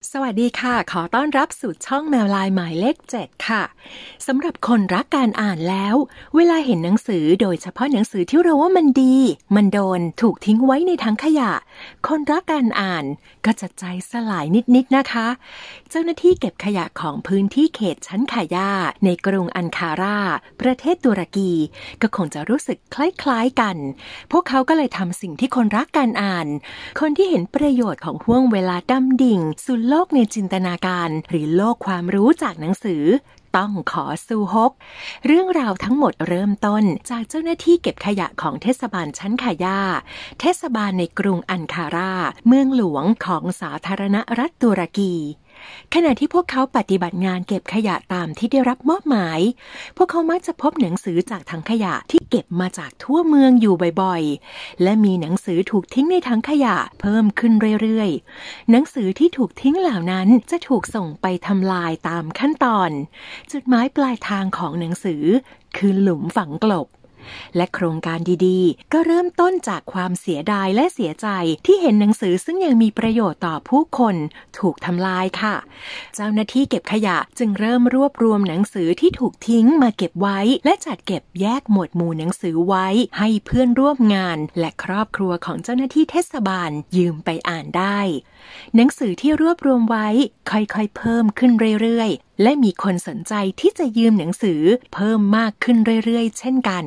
สวัสดีค่ะขอต้อนรับสู่ช่องแมวลายหมายเลข7ค่ะสำหรับคนรักการอ่านแล้วเวลาเห็นหนังสือโดยเฉพาะหนังสือที่เราว่ามันดีมันโดนถูกทิ้งไว้ในถังขยะคนรักการอ่านก็จะใจสลายนิดๆนะคะเจ้าหน้าที่เก็บขยะของพื้นที่เขตชั้นคาย่าในกรุงอันคาราประเทศตุรกีก็คงจะรู้สึกคล้ายๆกันพวกเขาก็เลยทำสิ่งที่คนรักการอ่านคนที่เห็นประโยชน์ของห่วงเวลาดำดิ่งสู่โลกในจินตนาการหรือโลกความรู้จากหนังสือต้องขอสู้ฮกเรื่องราวทั้งหมดเริ่มต้นจากเจ้าหน้าที่เก็บขยะของเทศบาลชั้นคาย่าเทศบาลในกรุงอันคาราเมืองหลวงของสาธารณรัฐตุรกีขณะที่พวกเขาปฏิบัติงานเก็บขยะตามที่ได้รับมอบหมายพวกเขามักจะพบหนังสือจากถังขยะที่เก็บมาจากทั่วเมืองอยู่บ่อยๆและมีหนังสือถูกทิ้งในถังขยะเพิ่มขึ้นเรื่อยๆหนังสือที่ถูกทิ้งเหล่านั้นจะถูกส่งไปทำลายตามขั้นตอนจุดหมายปลายทางของหนังสือคือหลุมฝังกลบและโครงการดีๆก็เริ่มต้นจากความเสียดายและเสียใจที่เห็นหนังสือซึ่งยังมีประโยชน์ต่อผู้คนถูกทำลายค่ะเจ้าหน้าที่เก็บขยะจึงเริ่มรวบรวมหนังสือที่ถูกทิ้งมาเก็บไว้และจัดเก็บแยกหมวดหมู่หนังสือไว้ให้เพื่อนร่วมงานและครอบครัวของเจ้าหน้าที่เทศบาลยืมไปอ่านได้หนังสือที่รวบรวมไว้ค่อยๆเพิ่มขึ้นเรื่อยๆและมีคนสนใจที่จะยืมหนังสือเพิ่มมากขึ้นเรื่อยๆเช่นกัน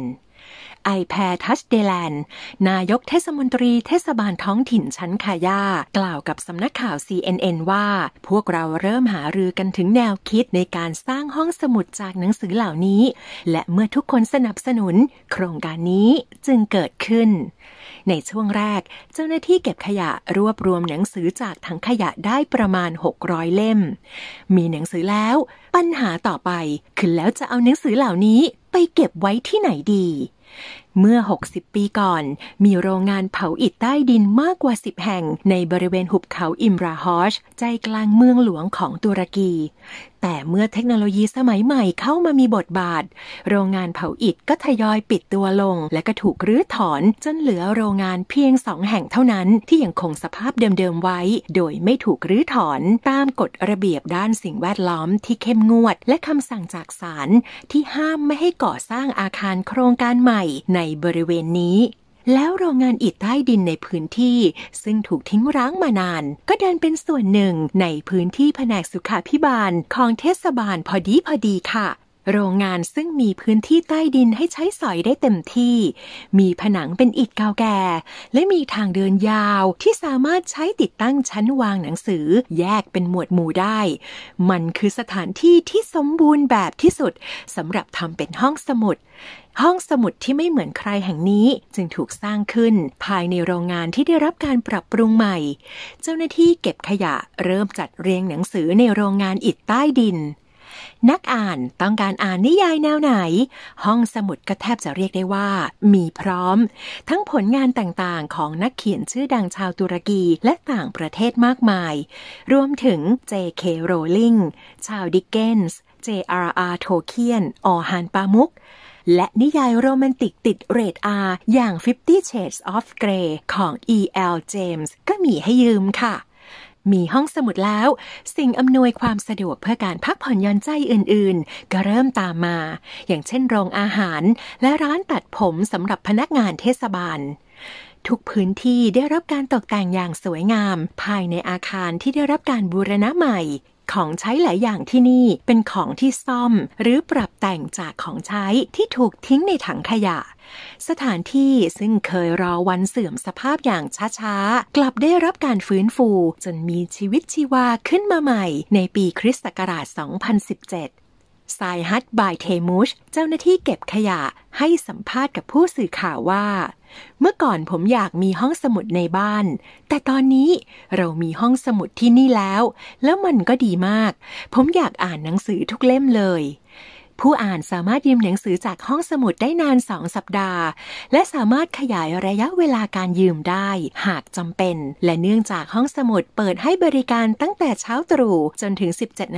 iPad Touch Deland นายกเทศมนตรีเทศบาลท้องถิ่นชั้นคาย่ากล่าวกับสำนักข่าว CNN ว่าพวกเราเริ่มหารือกันถึงแนวคิดในการสร้างห้องสมุดจากหนังสือเหล่านี้และเมื่อทุกคนสนับสนุนโครงการนี้จึงเกิดขึ้นในช่วงแรกเจ้าหน้าที่เก็บขยะรวบรวมหนังสือจากถังขยะได้ประมาณ600เล่มมีหนังสือแล้วปัญหาต่อไปคือแล้วจะเอาหนังสือเหล่านี้ไปเก็บไว้ที่ไหนดีเมื่อ60ปีก่อนมีโรงงานเผาอิฐใต้ดินมากกว่า10แห่งในบริเวณหุบเขาอิมราฮอชใจกลางเมืองหลวงของตุรกีแต่เมื่อเทคโนโลยีสมัยใหม่เข้ามามีบทบาทโรงงานเผาอิฐก็ทยอยปิดตัวลงและก็ถูกรื้อถอนจนเหลือโรงงานเพียง2แห่งเท่านั้นที่ยังคงสภาพเดิมๆไว้โดยไม่ถูกรื้อถอนตามกฎระเบียบด้านสิ่งแวดล้อมที่เข้มงวดและคำสั่งจากศาลที่ห้ามไม่ให้ก่อสร้างอาคารโครงการใหม่ในบริเวณนี้แล้วโรงงานอิฐใต้ดินในพื้นที่ซึ่งถูกทิ้งร้างมานานก็ดันเป็นส่วนหนึ่งในพื้นที่แผนกสุขาภิบาลของเทศบาลพอดีค่ะโรงงานซึ่งมีพื้นที่ใต้ดินให้ใช้สอยได้เต็มที่มีผนังเป็นอิฐเก่าแก่และมีทางเดินยาวที่สามารถใช้ติดตั้งชั้นวางหนังสือแยกเป็นหมวดหมู่ได้มันคือสถานที่ที่สมบูรณ์แบบที่สุดสำหรับทำเป็นห้องสมุดที่ไม่เหมือนใครแห่งนี้จึงถูกสร้างขึ้นภายในโรงงานที่ได้รับการปรับปรุงใหม่เจ้าหน้าที่เก็บขยะเริ่มจัดเรียงหนังสือในโรงงานอิฐใต้ดินนักอ่านต้องการอ่านนิยายแนวไหนห้องสมุดก็แทบจะเรียกได้ว่ามีพร้อมทั้งผลงานต่างๆของนักเขียนชื่อดังชาวตุรกีและต่างประเทศมากมายรวมถึง J.K. Rowling ชาวดิกเกนส์ J.R.R. Tolkien ออร์ฮานปามุกและนิยายโรแมนติกติดเรท R อย่าง 50 Shades of Grey ของ E.L. James ก็มีให้ยืมค่ะมีห้องสมุดแล้วสิ่งอำนวยความสะดวกเพื่อการพักผ่อนหย่อนใจอื่นๆก็เริ่มตามมาอย่างเช่นโรงอาหารและร้านตัดผมสำหรับพนักงานเทศบาลทุกพื้นที่ได้รับการตกแต่งอย่างสวยงามภายในอาคารที่ได้รับการบูรณะใหม่ของใช้หลายอย่างที่นี่เป็นของที่ซ่อมหรือปรับแต่งจากของใช้ที่ถูกทิ้งในถังขยะสถานที่ซึ่งเคยรอวันเสื่อมสภาพอย่างช้าๆกลับได้รับการฟื้นฟูจนมีชีวิตชีวาขึ้นมาใหม่ในปีคริสต์ศักราช 2017 ไซฮัต บายเทมุชเจ้าหน้าที่เก็บขยะให้สัมภาษณ์กับผู้สื่อข่าวว่าเมื่อก่อนผมอยากมีห้องสมุดในบ้านแต่ตอนนี้เรามีห้องสมุดที่นี่แล้วมันก็ดีมากผมอยากอ่านหนังสือทุกเล่มเลยผู้อ่านสามารถยืมหนังสือจากห้องสมุดได้นาน2 สัปดาห์และสามารถขยายระยะเวลาการยืมได้หากจำเป็นและเนื่องจากห้องสมุดเปิดให้บริการตั้งแต่เช้าตรู่จนถึง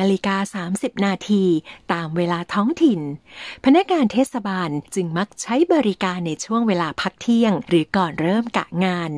17:30 นาทีตามเวลาท้องถิ่นพนักงานเทศบาลจึงมักใช้บริการในช่วงเวลาพักเที่ยงหรือก่อนเริ่มกะงาน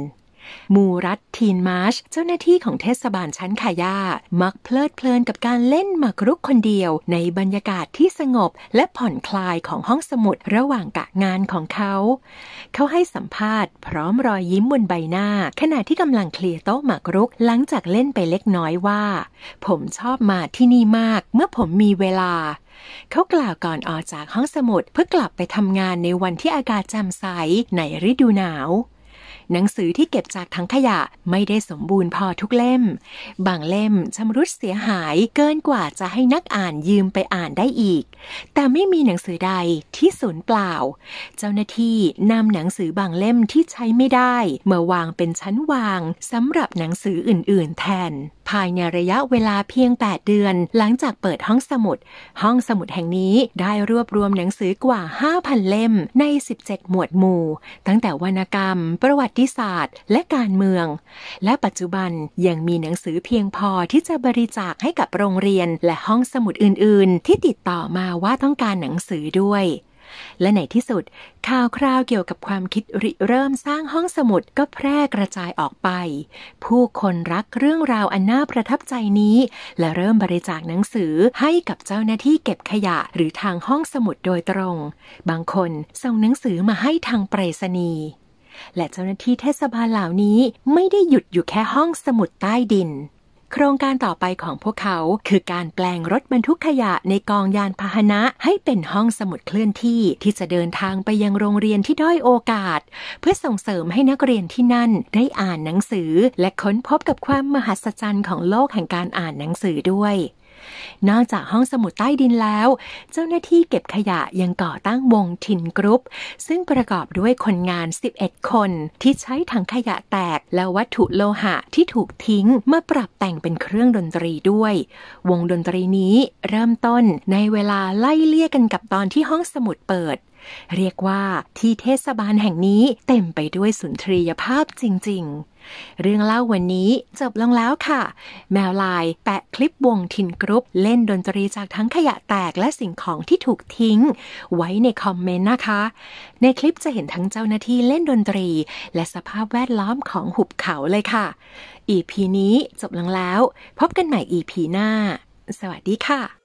มูรัตทีนมาร์ชเจ้าหน้าที่ของเทศบาลชั้นคาย่ามักเพลิดเพลินกับการเล่นหมากรุกคนเดียวในบรรยากาศที่สงบและผ่อนคลายของห้องสมุดระหว่างกะงานของเขาให้สัมภาษณ์พร้อมรอยยิ้มบนใบหน้าขณะที่กำลังเคลียร์โต๊ะหมากรุกหลังจากเล่นไปเล็กน้อยว่าผมชอบมาที่นี่มากเมื่อผมมีเวลาเขากล่าวก่อนออกจากห้องสมุดเพื่อกลับไปทำงานในวันที่อากาศแจ่มใสในฤดูหนาวหนังสือที่เก็บจากถังขยะไม่ได้สมบูรณ์พอทุกเล่มบางเล่มชำรุดเสียหายเกินกว่าจะให้นักอ่านยืมไปอ่านได้อีกแต่ไม่มีหนังสือใดที่สูญเปล่าเจ้าหน้าที่นำหนังสือบางเล่มที่ใช้ไม่ได้มาวางเป็นชั้นวางสำหรับหนังสืออื่นๆแทนภายในระยะเวลาเพียง8เดือนหลังจากเปิดห้องสมุดแห่งนี้ได้รวบรวมหนังสือกว่า 5,000 เล่มใน17หมวดหมู่ตั้งแต่วรรณกรรมประวัติศาสตร์และการเมืองและปัจจุบันยังมีหนังสือเพียงพอที่จะบริจาคให้กับโรงเรียนและห้องสมุดอื่นๆที่ติดต่อมาว่าต้องการหนังสือด้วยและในที่สุดข่าวคราวเกี่ยวกับความคิดริเริ่มสร้างห้องสมุดก็แพร่กระจายออกไปผู้คนรักเรื่องราวอันน่าประทับใจนี้และเริ่มบริจาคหนังสือให้กับเจ้าหน้าที่เก็บขยะหรือทางห้องสมุดโดยตรงบางคนส่งหนังสือมาให้ทางไปรษณีย์และเจ้าหน้าที่เทศบาลเหล่านี้ไม่ได้หยุดอยู่แค่ห้องสมุดใต้ดินโครงการต่อไปของพวกเขาคือการแปลงรถบรรทุกขยะในกองยานพาหนะให้เป็นห้องสมุดเคลื่อนที่ที่จะเดินทางไปยังโรงเรียนที่ด้อยโอกาสเพื่อส่งเสริมให้นักเรียนที่นั่นได้อ่านหนังสือและค้นพบกับความมหัศจรรย์ของโลกแห่งการอ่านหนังสือด้วยนอกจากห้องสมุดใต้ดินแล้วเจ้าหน้าที่เก็บขยะยังก่อตั้งวงทินกรุ๊ปซึ่งประกอบด้วยคนงาน11คนที่ใช้ถังขยะแตกและวัตถุโลหะที่ถูกทิ้งมาปรับแต่งเป็นเครื่องดนตรีด้วยวงดนตรีนี้เริ่มต้นในเวลาไล่เลี่ยกันกับตอนที่ห้องสมุดเปิดเรียกว่าที่เทศบาลแห่งนี้เต็มไปด้วยสุนทรียภาพจริงๆเรื่องเล่าวันนี้จบลงแล้วค่ะแมวลายแปะคลิปวงทินกรุ๊ปเล่นดนตรีจากทั้งขยะแตกและสิ่งของที่ถูกทิ้งไว้ในคอมเมนต์นะคะในคลิปจะเห็นทั้งเจ้าหน้าที่เล่นดนตรีและสภาพแวดล้อมของหุบเขาเลยค่ะ EP นี้จบลงแล้วพบกันใหม่ EP หน้าสวัสดีค่ะ